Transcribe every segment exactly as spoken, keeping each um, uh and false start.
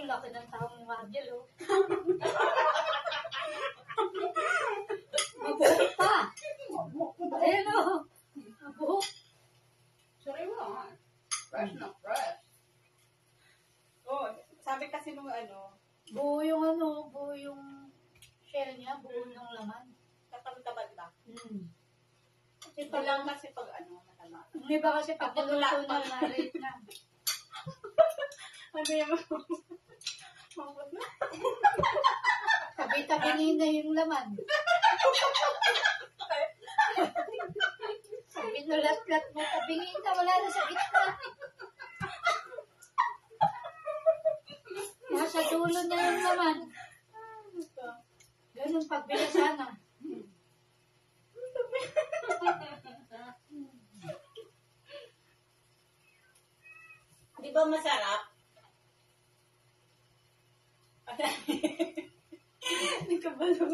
laki ng taong Margel, oh. Mabuhok pa. Ayun, oh. Mabuhok. Sorry mo, ha? Fresh na fresh. Oh, sabi kasi nung ano, Buo yung ano, buo yung shell niya, buo yung laman. katamtabad ba? Hmm. Ito lang kasi pag ano, matama. Yung iba kasi pag niluto na, na-rate na. Ano yung mabot na? Tabi-tabi na yung laman. Sabi nulat-lat mo, tabingin ka, wala na sa gitna. Nasa dulo na yung laman. Ganun pagbili sana. Di ba masarap? Nagkabalo.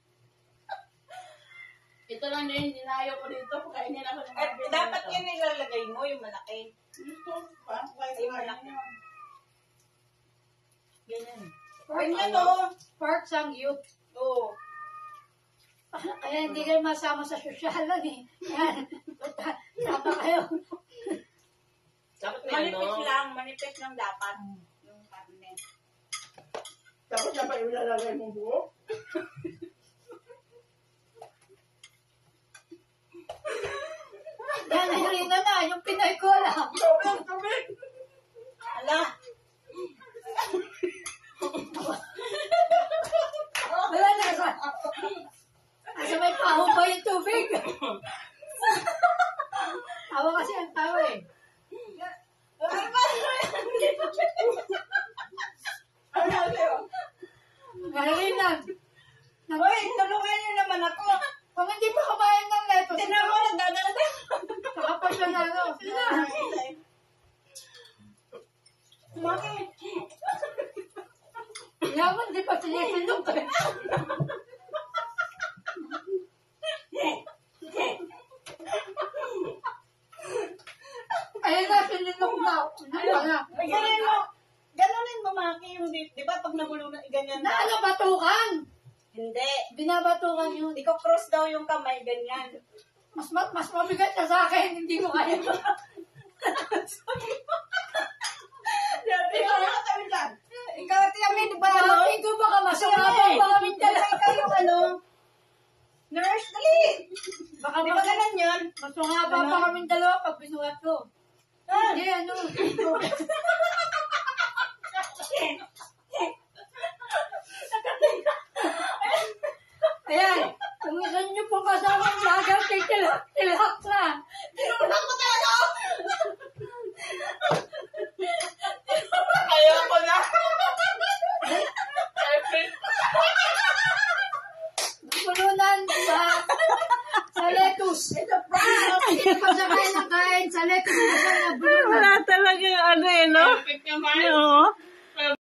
Ito lang na yung dinayo ko dito. Kainin ako ng At dapat yan nilalagay mo, yung malaki. Ito, parang kaya Yung malaki. Ganyan. Ganyan o. Pork sangyup. Oo. Kaya hindi kayo masama sa sosyalan eh. Yan. Tama kayo. Dapat may Manipis ano. lang, manipis lang dapat. Yung karne. Dapat siya pa yung lalagay mong buo. Yan, Irina na. Yung Pinoy ko lang. Tubig, tubig. Ala! Wala na sa... Asa may pahong ba yung tubig? Tawa kasi ang tawa eh. Irina. Uy, tulungan niyo naman ako. Kung hindi pa kumain ng lettuce, Tinan mo, nagdadala. kakapag siya na ano. Bakit? Yaman, di pa sinisinok eh. Ayun na, sininok na. Ano na? Ganon mo. Ganonin mo, Maki, yung di, di ba pag nabulunan, ganyan Na na. ano, batukan. Hindi. Binabatukan yun. Hindi ko cross daw yung kamay, ganyan. Mas ma- mas mabigat siya sa akin, hindi ko kaya. Ikaw na kami dyan. Ikaw at kami, di ba? Bakit ko baka masungabang baka mintala. Ikaw yung ano, nurse, dali. Baka Di ba ganun yun? masungabang baka kaming dalawa pag binuhat ko. Ah. Hindi, ano. Ayan, kung isa niyo po kasama ang bagal, titilak, tilak na. Tinulak mo talaga ako. Ayaw ko na. Pulunan sa, sa lettuce. Ito pa. Pagkakain ng kain sa lettuce. Wala talaga ano eh, no? Perfect naman. Oo.